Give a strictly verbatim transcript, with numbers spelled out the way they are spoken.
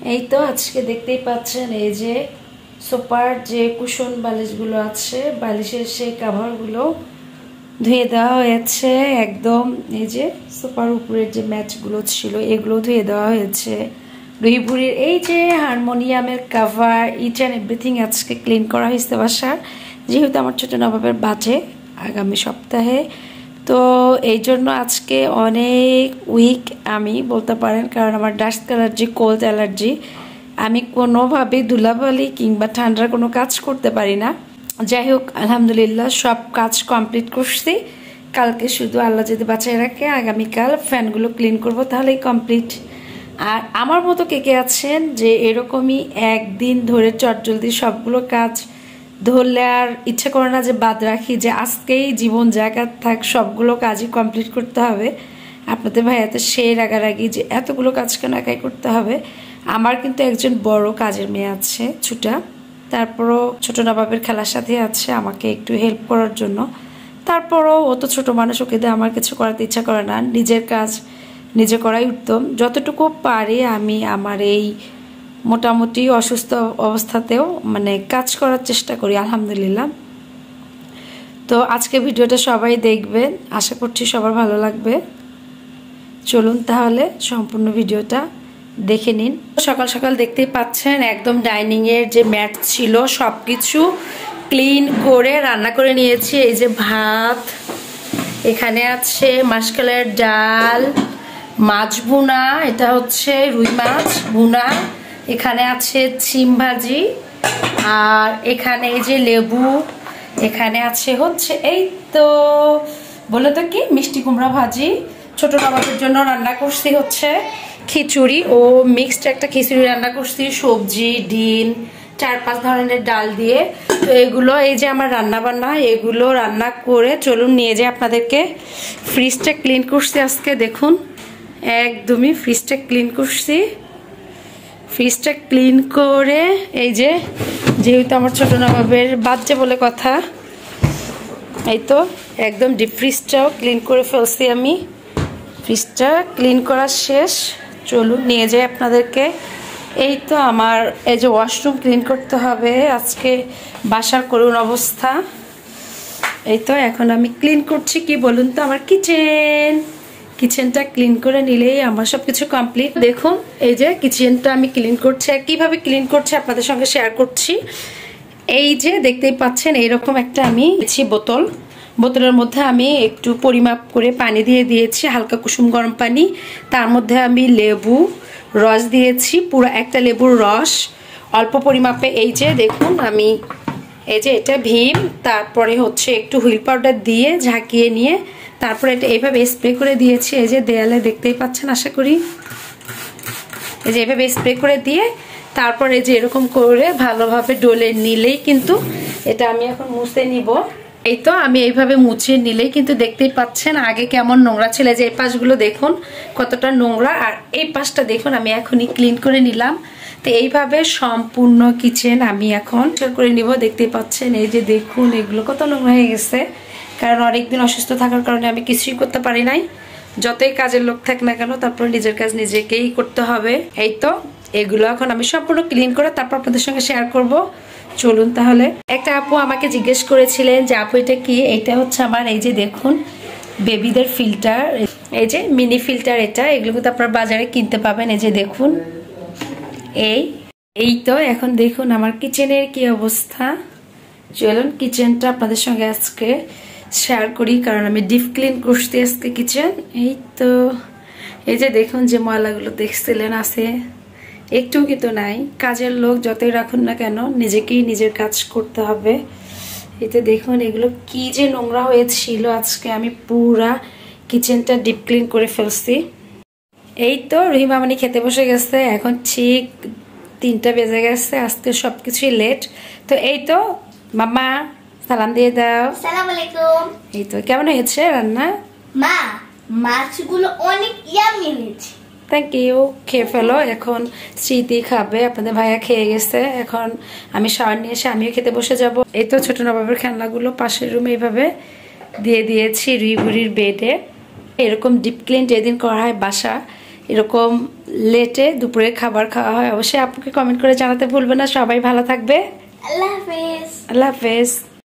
এই তো আজকে দেখতেই পাচ্ছেন এই যে সোফার যে কুশন বালিশগুলো আছে, বালিশের সেই কাভারগুলো ধুয়ে দেওয়া হয়েছে। একদম এই যে সোফার উপরের যে ম্যাটগুলো ছিল এগুলো ধুয়ে দেওয়া হয়েছে। রুহিপুরির এই যে হারমোনিয়ামের কাভার, ইচ অ্যান্ড এভরিথিং আজকে ক্লিন করা হয়েছে বাসার, যেহেতু আমার ছোটো নবাবের বাজে আগামী সপ্তাহে। তো এই জন্য আজকে অনেক উইক আমি বলতে পারেন, কারণ আমার ডাস্ট অ্যালার্জি, কোল্ড অ্যালার্জি। আমি কোনোভাবে ধুলাবালি কিংবা ঠান্ডার কোনো কাজ করতে পারি না। যাই হোক, আলহামদুলিল্লাহ সব কাজ কমপ্লিট করছি। কালকে শুধু আল্লাহ যদি বাঁচায় রাখে আগামীকাল ফ্যানগুলো ক্লিন করব, তাহলেই কমপ্লিট। আর আমার মতো কে কে আছেন যে এরকমই একদিন ধরে চটজলদি সবগুলো কাজ ধরলে আর ইচ্ছা করে না যে বাদ রাখি, যে আজকেই জীবন জায়গার থাক সবগুলো কাজই কমপ্লিট করতে হবে। আপনাদের ভাইয়াতে সেই রাগারাগি যে এতগুলো কাজ কেন একাই করতে হবে। আমার কিন্তু একজন বড় কাজের মেয়ে আছে ছুটা, তারপরও ছোটো নবাবের খেলার সাথে আছে আমাকে একটু হেল্প করার জন্য। তারপরও ও তো ছোটো মানুষ, ওকে দিয়ে আমার কিছু করাতে ইচ্ছা করে না, নিজের কাজ নিজে করাই উত্তম। যতটুকু পারি আমি আমার এই মোটামুটি অসুস্থ অবস্থাতেও মানে কাজ করার চেষ্টা করি আলহামদুলিল্লাহ। তো আজকে ভিডিওটা সবাই দেখবেন, আশা করছি সবার ভালো লাগবে। চলুন তাহলে সম্পূর্ণ ভিডিওটা দেখে নিন। সকাল সকাল দেখতেই পাচ্ছেন একদম ডাইনিংয়ের যে ম্যাট ছিল সব কিছু ক্লিন করে রান্না করে নিয়েছি। এই যে ভাত, এখানে আছে মাসকলাইয়ের ডাল, মাছ ভুনা, এটা হচ্ছে রুই মাছ ভুনা, এখানে আছে সিম ভাজি, আর এখানে এই যে লেবু, এখানে আছে হচ্ছে এই তো বলে তো কি মিষ্টি কুমড়া ভাজি। ছোট নবাবের জন্য রান্না করছি হচ্ছে খিচুড়ি, ও মিক্সড একটা খিচুড়ি রান্না করছি, সবজি ডিম চার পাঁচ ধরনের ডাল দিয়ে। তো এগুলো এই যে আমার রান্না বান্না, এগুলো রান্না করে চলুন নিয়ে যাই আপনাদেরকে। ফ্রিজটা ক্লিন করছি আজকে, দেখুন একদমই ফ্রিজটা ক্লিন করছি। ফ্রিজটা ক্লিন করে এই যে যেহেতু আমার ছোট নবাবের বাচ্চা বলে কথা, এই তো একদম ডিপ ফ্রিজটাও ক্লিন করে ফেলছি আমি। ফ্রিজটা ক্লিন করা শেষ, চলুন নিয়ে যাই আপনাদেরকে। এই তো আমার এই যে ওয়াশরুম ক্লিন করতে হবে আজকে, বাসার করুণ অবস্থা। এই তো এখন আমি ক্লিন করছি কি বলুন তো, আমার কিচেন কিচেনটা ক্লিন করে নিলেই আমার সব কিছু কমপ্লিট। দেখুন এই যে কিচেনটা আমি ক্লিন করছি, আর কীভাবে ক্লিন করছি আপনাদের সঙ্গে শেয়ার করছি। এই যে দেখতেই পাচ্ছেন এইরকম একটা আমি দিয়েছি বোতল, বোতলের মধ্যে আমি একটু পরিমাপ করে পানি দিয়ে দিয়েছি, হালকা কুসুম গরম পানি। তার মধ্যে আমি লেবু রস দিয়েছি, পুরো একটা লেবুর রস অল্প পরিমাপে। এই যে দেখুন আমি এই যে এটা ভীম, তারপরে হচ্ছে একটু হুইল পাউডার দিয়ে ঝাঁকিয়ে নিয়ে তারপরে এটা এইভাবে স্প্রে করে দিয়েছি। এই যে দেয়ালে দেখতেই পাচ্ছেন আশা করি, এই যে এইভাবে স্প্রে করে দিয়ে তারপরে এই যে এরকম করে ভালোভাবে ডলে নিলেই কিন্তু এটা আমি এখন মুছে নিব। এই তো আমি এইভাবে মুছে নিলেই কিন্তু দেখতেই পাচ্ছেন আগে কেমন নোংরা ছিল, যে এই পাশগুলো দেখুন কতটা নোংরা, আর এই পাশটা দেখুন আমি এখনই ক্লিন করে নিলাম। তো এইভাবে সম্পূর্ণ কিচেন আমি এখন করে নিব। দেখতেই পাচ্ছেন এই যে দেখুন এগুলো কত নোংরা হয়ে গেছে, কারণ অনেকদিন অসুস্থ থাকার কারণে আমি কিছুই করতে পারি নাই। যতই কাজের লোক থাক না কেন তারপর নিজের কাজ নিজেকেই করতে হবে। এই তো এগুলো এখন আমি সম্পূর্ণ ক্লিন করে তারপর আপনাদের সঙ্গে শেয়ার করব। চলুন তাহলে। একটা আপু আমাকে জিজ্ঞেস করেছিলেন যে আপু এটা কি, এটা হচ্ছে আমার এই যে দেখুন বেবিদের ফিল্টার, এই যে মিনি ফিল্টার, এটা এগুলো কিন্তু আপনারা বাজারে কিনতে পাবেন। এই যে দেখুন এই এই তো এখন দেখুন আমার কিচেনের কি অবস্থা। চলুন কিচেনটা আপনাদের সঙ্গে আজকে শেয়ার করি, কারণ আমি ডিপ ক্লিন করতে আজকে কিচেন। এই তো এই যে দেখুন যে ময়লাগুলো দেখছিলেন আছে, একটু কিন্তু নাই। কাজের লোক যতই রাখুন না কেন নিজেকেই নিজের কাজ করতে হবে। এতে দেখুন এগুলো কি যে নোংরা হয়েছিল, আজকে আমি পুরা কিচেনটা ডিপ ক্লিন করে ফেলছি। এই তো রহিমামানি খেতে বসে গেছে, এখন ঠিক তিনটা বেজে গেছে, আজকে সবকিছুই লেট। তো এই তো মামা সালাম দিয়ে দাও। আসসালামু আলাইকুম। এই তো কেমন হয়েছে রান্না? মা মাছগুলো অনেক ইয়ামি হয়েছে। থ্যাংক ইউ, খেয়ে ফেলো। এখন স্মৃতি খাবে, আপনাদের ভাইয়া খেয়ে গেছে, এখন আমি শাওয়ার নিয়ে এসে আমিও খেতে বসে যাব। এই তো ছোট নবাবের খেলনাগুলো পাশের রুমে এইভাবে দিয়ে দিয়েছি রুই বুড়ির বেডে। এরকম ডিপ ক্লিন যেদিন করা হয় বাসা, এরকম লেটে দুপুরে খাবার খাওয়া হয়। অবশ্যই আপুকে কমেন্ট করে জানাতে ভুলবে না। সবাই ভালো থাকবে। আল্লাহ হাফেজ। আল্লাহ হাফেজ।